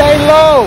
Stay low.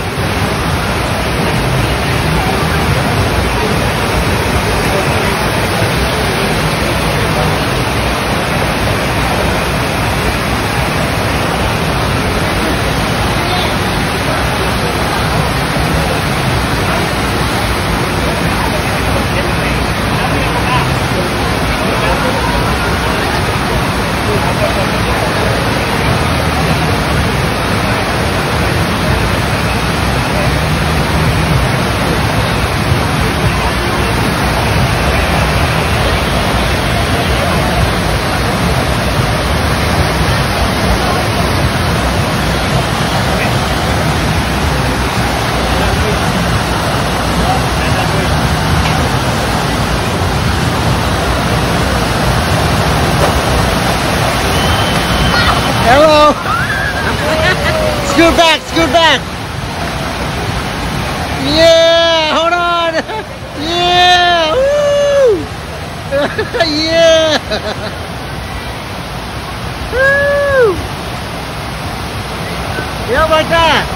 Hello. Scoot back, scoot back. Yeah, hold on. Yeah, woo. Yeah. Woo. Yeah, like that.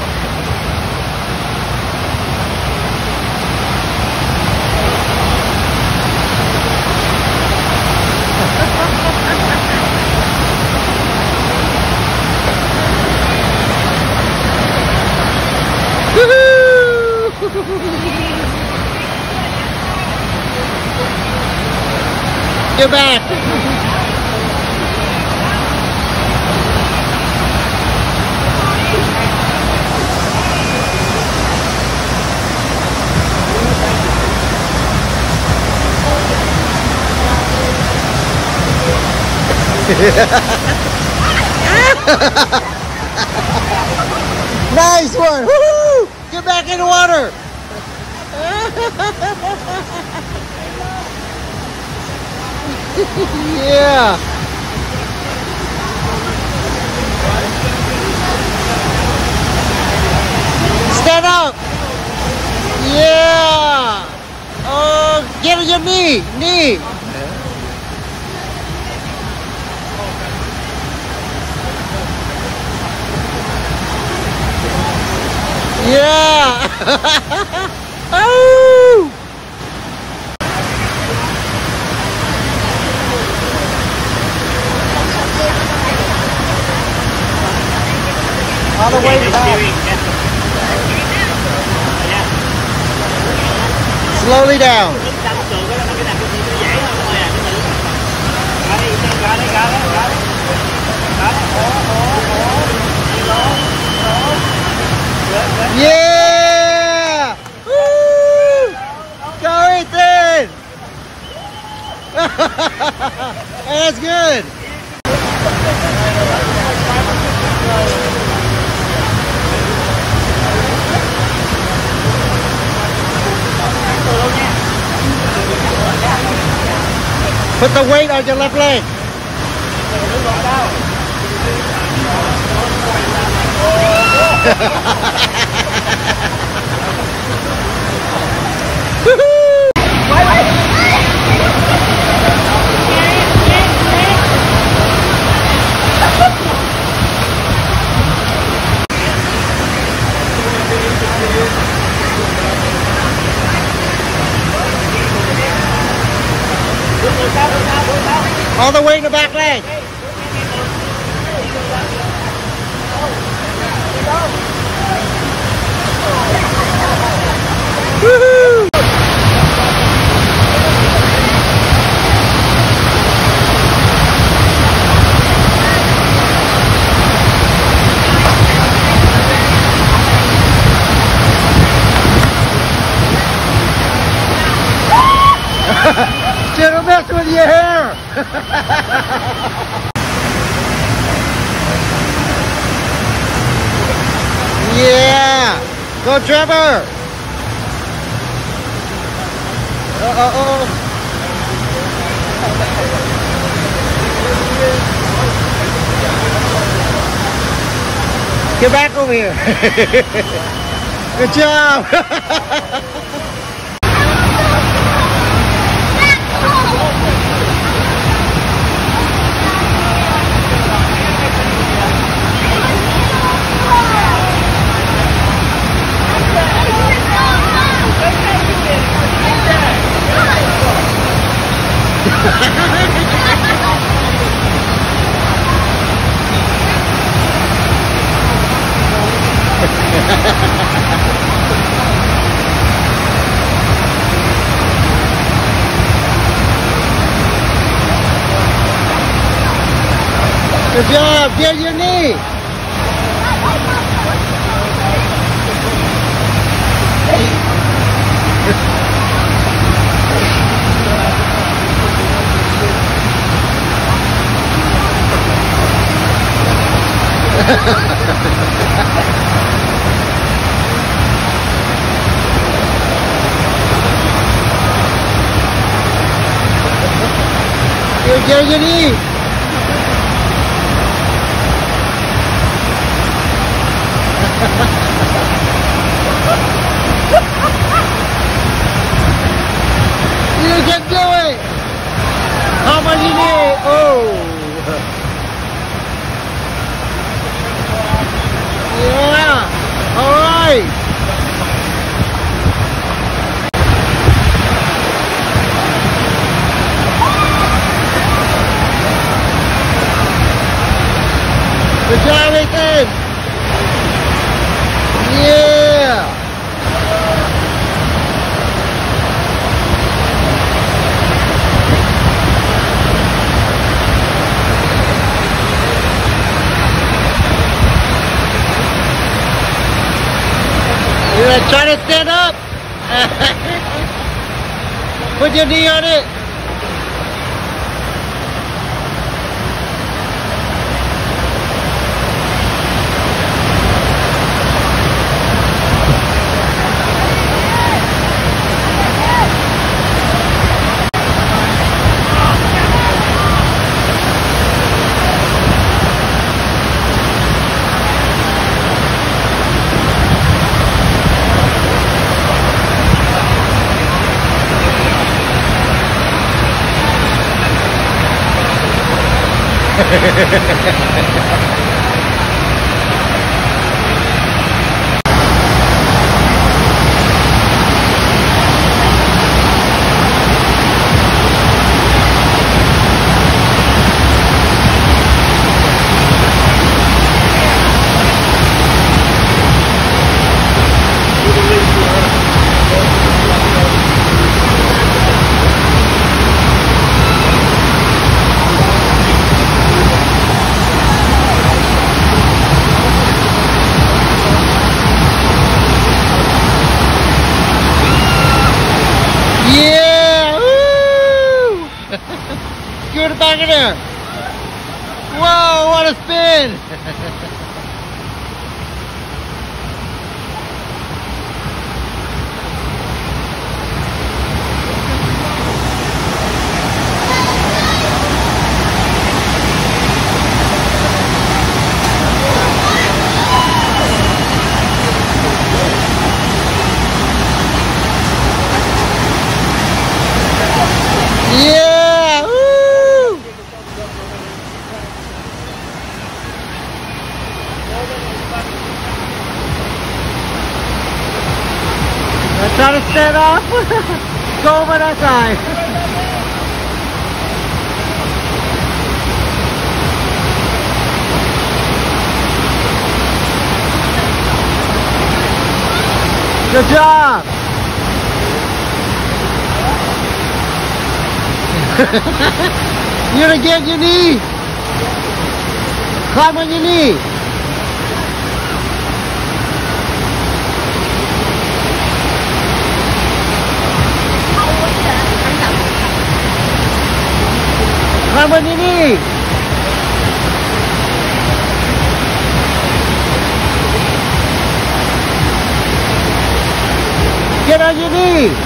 Get back! Nice one! Woohoo! Get back in the water! Yeah! Stand up! Yeah! Oh, get on your knee! Yeah! Oh! All the way back. Slowly down. Yeah! Woo! Go Ethan! That's good. Put the weight on your left leg. All the way in the back leg. Woohoo! Don't mess with your hair. Yeah, go Trevor. Get back over here. Good job. Good job, get your knee. Get your knee. You can do it! How much you need? Oh! Yeah! Alright! Good job, Ethan! Yeah! You're gonna try to stand up? Put your knee on it. Get it back in there. Whoa, what a spin. Yeah! Woo! Let's try to stand up. Go over that side. Good job. You're gonna get your knee. Climb on your knee. Climb on your knee. Get on your knee.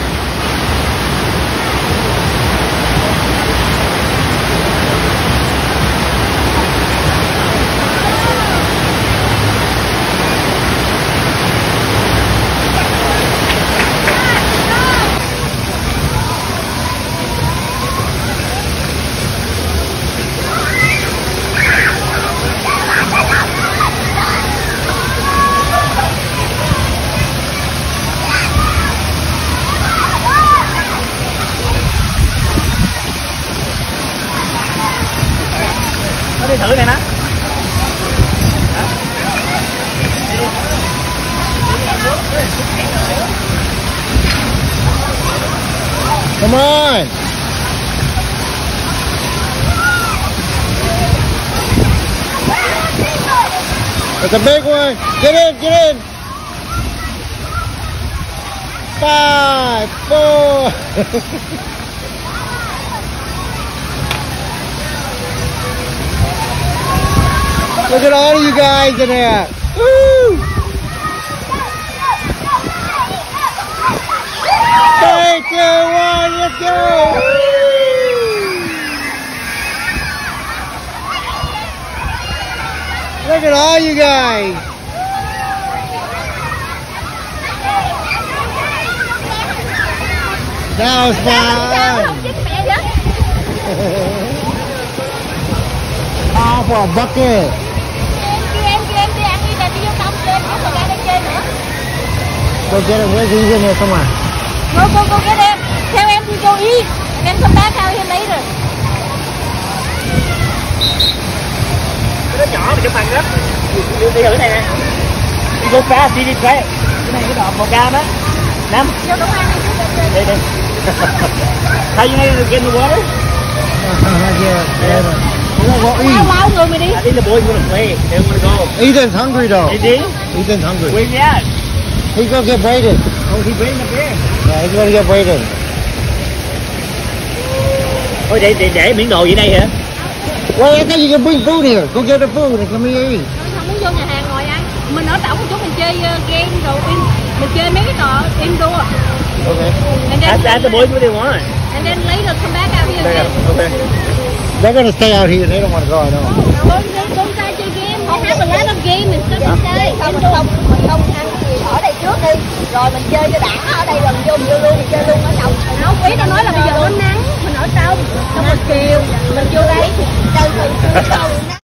Đi thử nè nó. Đi đi. Come on. It's a big one. Get in, get in. 5, 4. Look at all of you guys in there. Woo! 3, 2, 1, let's go! Look at all you guys. That was fun. Oh, for a bucket. Go get him. Where's he in there somewhere? Go get him. Tell him to go eat. Then come back out here later. Cái đó nhỏ mà chụp hình lắm. Đi thử này nè. Đi go fast, đi cái này cái đọt màu cam á. Nam. Vô đúng ăn đi. Đây. How you gonna get in the water? Lao người mày đi. I think the boys wanna play. They wanna go. Ethan's hungry though. Is he? Ethan's hungry. Where's he at? He's gonna get braided. Oh, he's waiting up there. Yeah, he's gonna get braided. Ôi để miếng đồ vậy đây hả? Well, I thought you can bring food here. Go get the food and come here eat. Không muốn vô nhà hàng ngồi ăn. Mình ở trỏng một chút mình chơi game rồi mình chơi mấy cái trò indoor. Okay. Ask the boys what they want. And then later come back out here again. Okay. They're gonna stay out here. They don't want to go. I know. Go inside chơi game. They have a lot of game and stuff inside. Mình không ăn gì ở đây trước đi, rồi mình chơi cho đã ở đây, rồi mình vô luôn, mình chơi luôn ở trong. Không, quý tao nói là bây giờ nó nắng, mình ở trong, xong rồi chiều mình vô đây chơi thử.